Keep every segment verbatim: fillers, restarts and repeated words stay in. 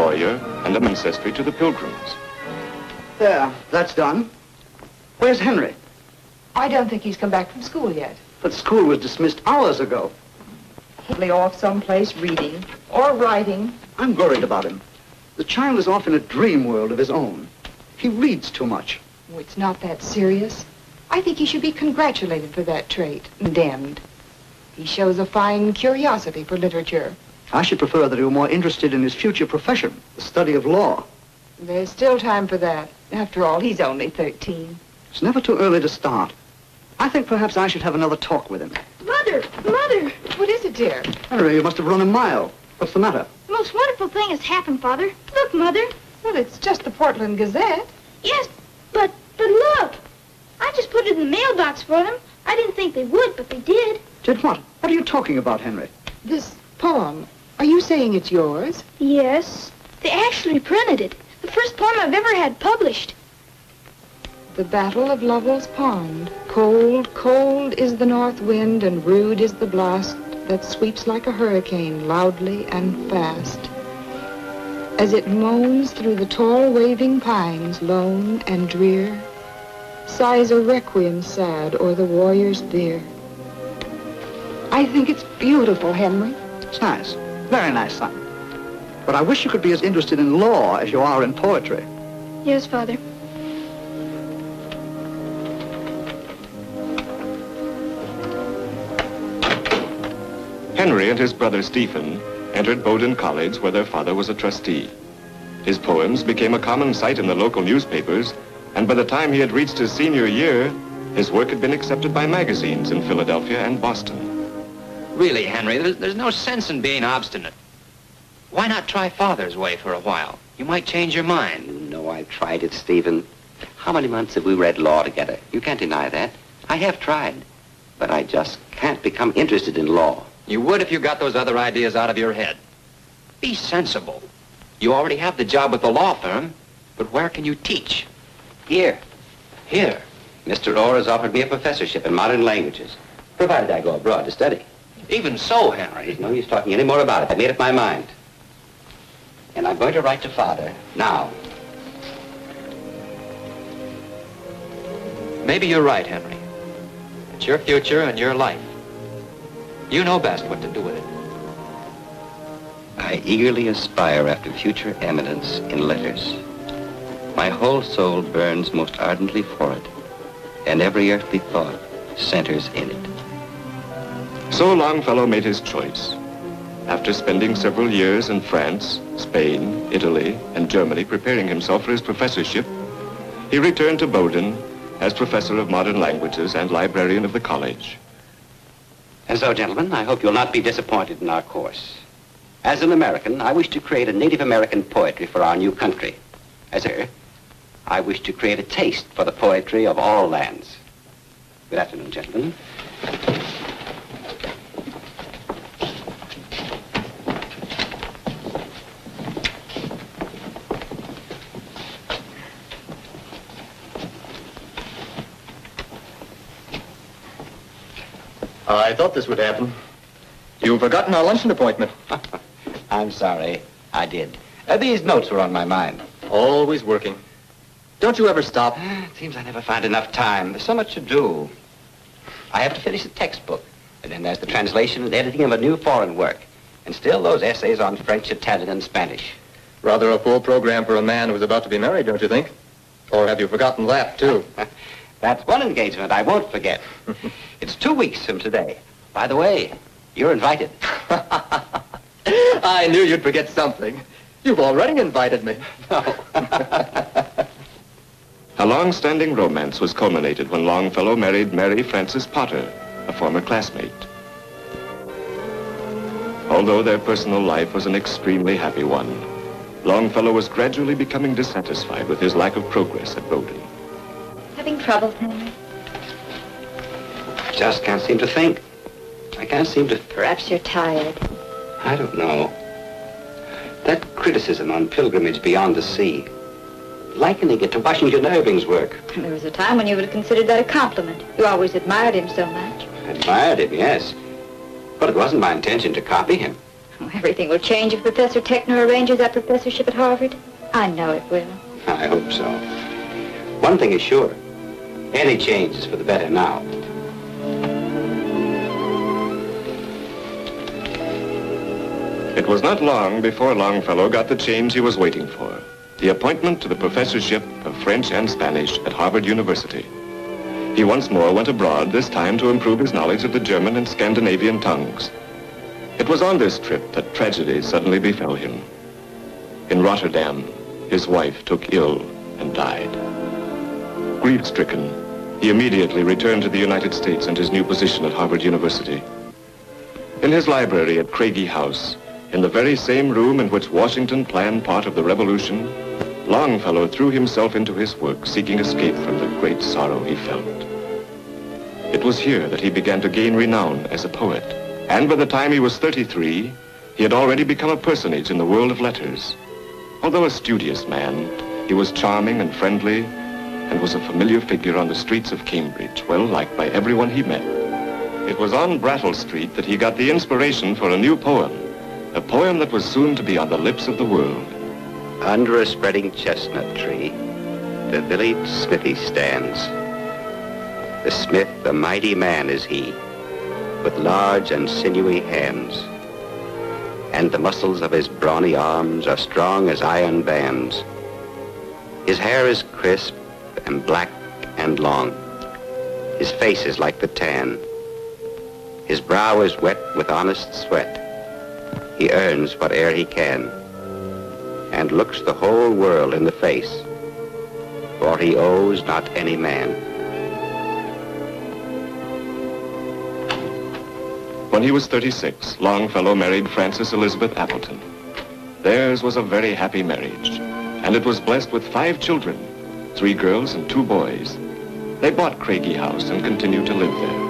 lawyer and an ancestry to the Pilgrims. There, that's done. Where's Henry? I don't think he's come back from school yet. But school was dismissed hours ago. He'll be off someplace reading or writing. I'm worried about him. The child is off in a dream world of his own. He reads too much. Oh, it's not that serious. I think he should be congratulated for that trait, condemned. He shows a fine curiosity for literature. I should prefer that he were more interested in his future profession, the study of law. There's still time for that. After all, he's only thirteen. It's never too early to start. I think perhaps I should have another talk with him. Mother, Mother! What is it, dear? Henry, you must have run a mile. What's the matter? The most wonderful thing has happened, Father. Look, Mother. Well, it's just the Portland Gazette. Yes, but, but look. I just put it in the mailbox for them. I didn't think they would, but they did. Did what? What are you talking about, Henry? This poem. Are you saying it's yours? Yes. They actually printed it. The first poem I've ever had published. The Battle of Lovell's Pond. Cold, cold is the north wind, and rude is the blast that sweeps like a hurricane, loudly and fast. As it moans through the tall waving pines, lone and drear, sighs a requiem sad o'er the warrior's bier. I think it's beautiful, Henry. It's nice. Very nice, son. But I wish you could be as interested in law as you are in poetry. Yes, Father. Henry and his brother Stephen entered Bowdoin College, where their father was a trustee. His poems became a common sight in the local newspapers, and by the time he had reached his senior year, his work had been accepted by magazines in Philadelphia and Boston. Really, Henry, there's, there's no sense in being obstinate. Why not try Father's way for a while? You might change your mind. You know I've tried it, Stephen. How many months have we read law together? You can't deny that. I have tried, but I just can't become interested in law. You would if you got those other ideas out of your head. Be sensible. You already have the job with the law firm, but where can you teach? Here. Here? Mister Orr has offered me a professorship in modern languages, provided I go abroad to study. Even so, Henry. There's no use talking any more about it. I made up my mind. And I'm going to write to Father now. Maybe you're right, Henry. It's your future and your life. You know best what to do with it. I eagerly aspire after future eminence in letters. My whole soul burns most ardently for it, and every earthly thought centers in it. So Longfellow made his choice. After spending several years in France, Spain, Italy, and Germany preparing himself for his professorship, he returned to Bowdoin as professor of modern languages and librarian of the college. And so, gentlemen, I hope you'll not be disappointed in our course. As an American, I wish to create a Native American poetry for our new country. As a, I wish to create a taste for the poetry of all lands. Good afternoon, gentlemen. I thought this would happen. You've forgotten our luncheon appointment. I'm sorry. I did. Uh, these notes were on my mind. Always working. Don't you ever stop? Uh, it seems I never find enough time. There's so much to do. I have to finish a textbook. And then there's the translation and editing of a new foreign work. And still those essays on French, Italian, and Spanish. Rather a full program for a man who's about to be married, don't you think? Or have you forgotten that, too? That's one engagement I won't forget. It's two weeks from today. By the way, you're invited. I knew you'd forget something. You've already invited me. No. A long-standing romance was culminated when Longfellow married Mary Frances Potter, a former classmate. Although their personal life was an extremely happy one, Longfellow was gradually becoming dissatisfied with his lack of progress at Bowdoin. Having trouble, Henry? Just can't seem to think. I can't seem to... Perhaps you're tired. I don't know. That criticism on pilgrimage beyond the sea, likening it to Washington Irving's work. There was a time when you would have considered that a compliment. You always admired him so much. Admired him, yes. But it wasn't my intention to copy him. Well, Everything will change if Professor Techner arranges that professorship at Harvard. I know it will. I hope so. One thing is sure. Any change is for the better now. It was not long before Longfellow got the change he was waiting for, the appointment to the professorship of French and Spanish at Harvard University. He once more went abroad, this time to improve his knowledge of the German and Scandinavian tongues. It was on this trip that tragedy suddenly befell him. In Rotterdam, his wife took ill and died. Grief-stricken, he immediately returned to the United States and his new position at Harvard University. In his library at Craigie House, in the very same room in which Washington planned part of the revolution, Longfellow threw himself into his work, seeking escape from the great sorrow he felt. It was here that he began to gain renown as a poet, and by the time he was thirty-three, he had already become a personage in the world of letters. Although a studious man, he was charming and friendly, and was a familiar figure on the streets of Cambridge, well liked by everyone he met. It was on Brattle Street that he got the inspiration for a new poem, a poem that was soon to be on the lips of the world. Under a spreading chestnut tree, the village smithy stands. The smith, a mighty man is he, with large and sinewy hands, and the muscles of his brawny arms are strong as iron bands. His hair is crisp and black and long. His face is like the tan. His brow is wet with honest sweat. He earns whate'er he can, and looks the whole world in the face, for he owes not any man. When he was thirty-six, Longfellow married Frances Elizabeth Appleton. Theirs was a very happy marriage, and it was blessed with five children, three girls and two boys. They bought Craigie House and continued to live there.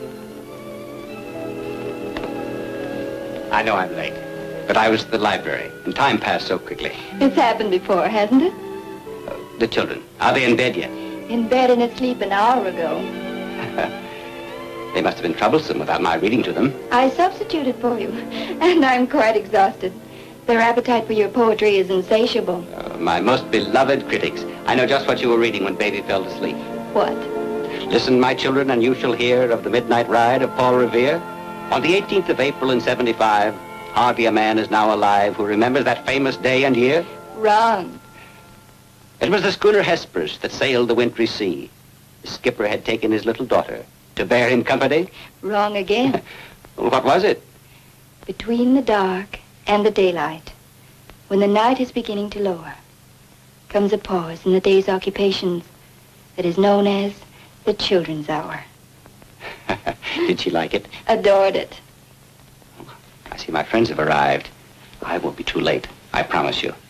I know I'm late, but I was at the library, and time passed so quickly. It's happened before, hasn't it? Uh, the children, are they in bed yet? In bed and asleep an hour ago. They must have been troublesome without my reading to them. I substituted for you, and I'm quite exhausted. Their appetite for your poetry is insatiable. Uh, my most beloved critics. I know just what you were reading when baby fell to sleep. What? Listen, my children, and you shall hear of the midnight ride of Paul Revere. On the eighteenth of April in seventy-five, hardly a man is now alive who remembers that famous day and year. Wrong. It was the schooner Hespers that sailed the wintry sea. The skipper had taken his little daughter to bear him company. Wrong again. What was it? Between the dark and the daylight, when the night is beginning to lower, comes a pause in the day's occupations that is known as the children's hour. Did she like it? Adored it. I see my friends have arrived. I won't be too late, I promise you.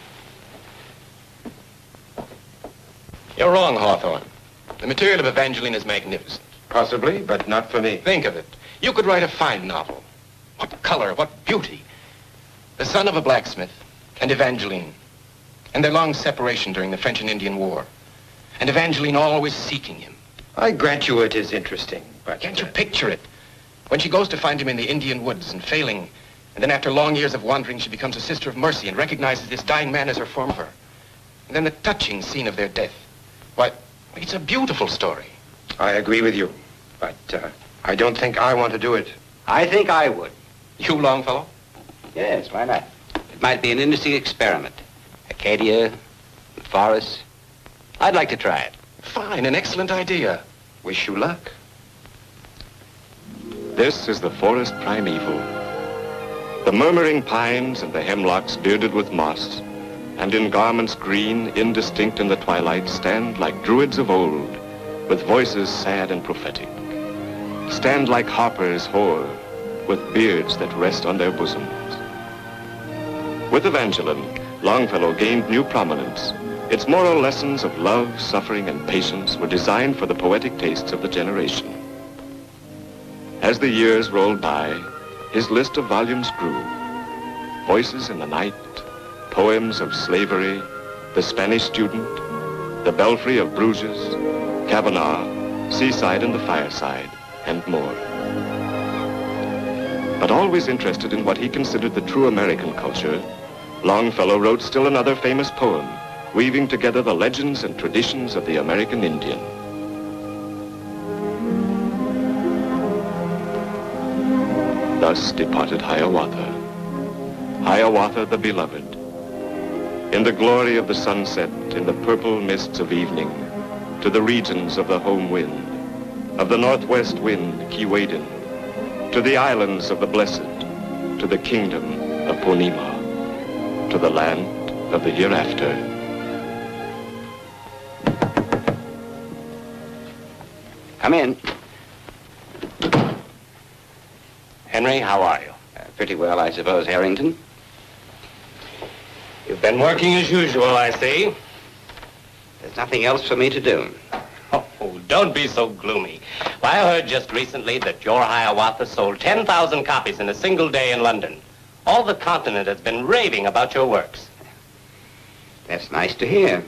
You're wrong, Hawthorne. The material of Evangeline is magnificent. Possibly, but not for me. Think of it. You could write a fine novel. What color, what beauty. The son of a blacksmith and Evangeline, and their long separation during the French and Indian War, and Evangeline always seeking him. I grant you it is interesting, but... Can't you picture it? When she goes to find him in the Indian woods and failing, and then after long years of wandering, she becomes a sister of mercy and recognizes this dying man as her former. And then the touching scene of their death. Why, it's a beautiful story. I agree with you, but uh, I don't think I want to do it. I think I would. You, Longfellow? Yes, why not? It might be an interesting experiment. Acadia, the forest. I'd like to try it. Fine, an excellent idea. Wish you luck. This is the forest primeval. The murmuring pines and the hemlocks bearded with moss, and in garments green, indistinct in the twilight, stand like druids of old, with voices sad and prophetic. Stand like harpers hoar, with beards that rest on their bosoms. With Evangeline, Longfellow gained new prominence. Its moral lessons of love, suffering, and patience were designed for the poetic tastes of the generation. As the years rolled by, his list of volumes grew. Voices in the Night, Poems of Slavery, The Spanish Student, The Belfry of Bruges, Kavanaugh, Seaside and the Fireside, and more. But always interested in what he considered the true American culture, Longfellow wrote still another famous poem, weaving together the legends and traditions of the American Indian. Thus departed Hiawatha, Hiawatha the beloved, in the glory of the sunset, in the purple mists of evening, to the regions of the home wind, of the northwest wind, Keewaydin, to the islands of the blessed, to the kingdom of Ponima, to the land of the hereafter. Come in. Henry, how are you? Uh, pretty well, I suppose, Harrington. You've been working as usual, I see. There's nothing else for me to do. Oh, don't be so gloomy. Well, I heard just recently that your Hiawatha sold ten thousand copies in a single day in London. All the continent has been raving about your works. That's nice to hear.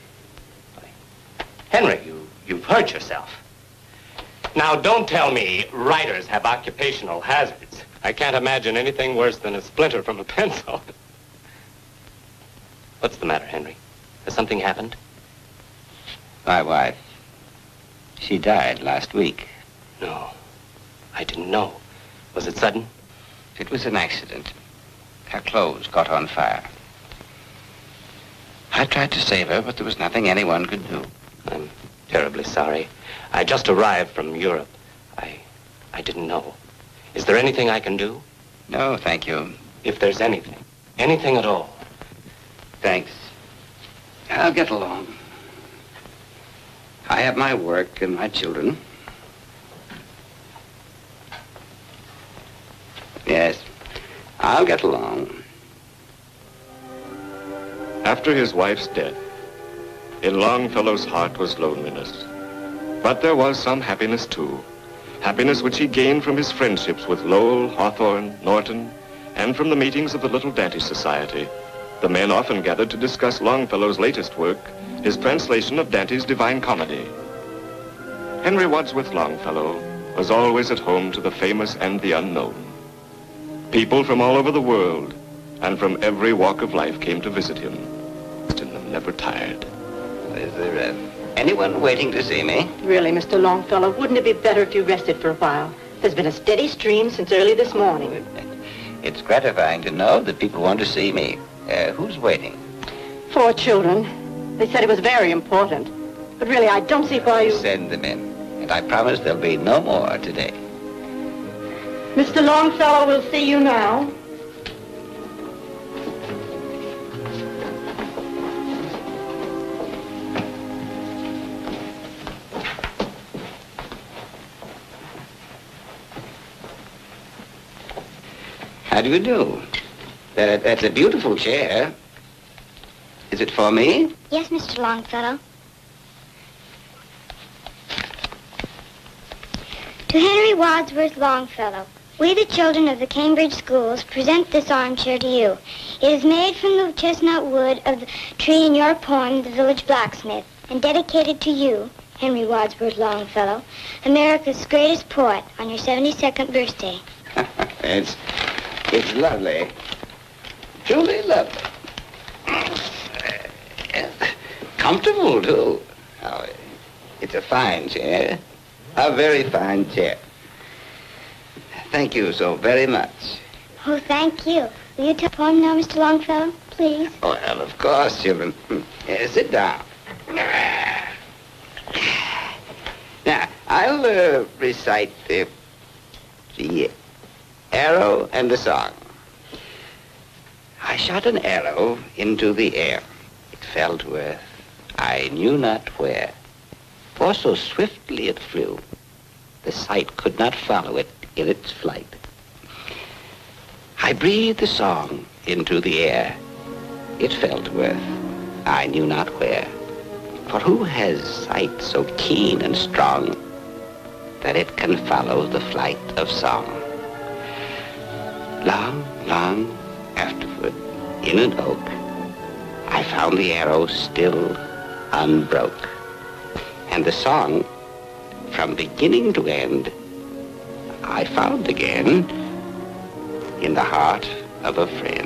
Henry, you, you've hurt yourself. Now, don't tell me writers have occupational hazards. I can't imagine anything worse than a splinter from a pencil. What's the matter, Henry? Has something happened? My wife, she died last week. No, I didn't know. Was it sudden? It was an accident. Her clothes caught on fire. I tried to save her, but there was nothing anyone could do. I'm terribly sorry. I just arrived from Europe. I, I didn't know. Is there anything I can do? No, thank you. If there's anything, anything at all. Thanks. I'll get along. I have my work and my children. Yes, I'll get along. After his wife's death, in Longfellow's heart was loneliness. But there was some happiness too. Happiness which he gained from his friendships with Lowell, Hawthorne, Norton, and from the meetings of the Little Dante Society. The men often gathered to discuss Longfellow's latest work, his translation of Dante's Divine Comedy. Henry Wadsworth Longfellow was always at home to the famous and the unknown. People from all over the world and from every walk of life came to visit him, and them never tired. Is there uh, anyone waiting to see me? Really, Mister Longfellow, wouldn't it be better if you rested for a while? There's been a steady stream since early this morning. It's gratifying to know that people want to see me. Uh, who's waiting? Four children. They said it was very important. But really, I don't see why you... Send them in. And I promise there'll be no more today. Mister Longfellow will see you now. How do you do? That, that's a beautiful chair. Is it for me? Yes, Mister Longfellow. To Henry Wadsworth Longfellow, we the children of the Cambridge schools present this armchair to you. It is made from the chestnut wood of the tree in your poem, The Village Blacksmith, and dedicated to you, Henry Wadsworth Longfellow, America's greatest poet, on your seventy-second birthday. it's, it's lovely. Truly lovely. Comfortable, too. Oh, it's a fine chair. A very fine chair. Thank you so very much. Oh, thank you. Will you tell a poem now, Mister Longfellow, please? Oh, well, of course, children. Uh, sit down. Now, I'll uh, recite the, the arrow and the song. I shot an arrow into the air. It fell to earth, I knew not where. For so swiftly it flew, the sight could not follow it in its flight. I breathed the song into the air. It fell to earth, I knew not where. For who has sight so keen and strong that it can follow the flight of song? Long, long afterward, in an oak, I found the arrow still unbroke. And the song, from beginning to end, I found again in the heart of a friend.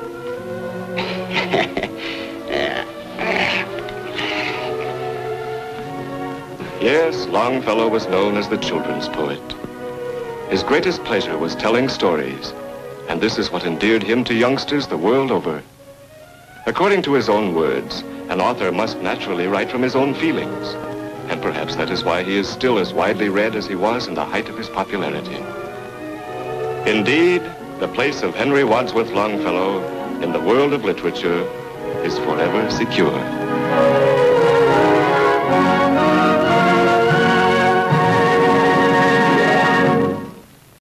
Yes, Longfellow was known as the children's poet. His greatest pleasure was telling stories, and this is what endeared him to youngsters the world over. According to his own words, an author must naturally write from his own feelings, and perhaps that is why he is still as widely read as he was in the height of his popularity. Indeed, the place of Henry Wadsworth Longfellow in the world of literature is forever secure.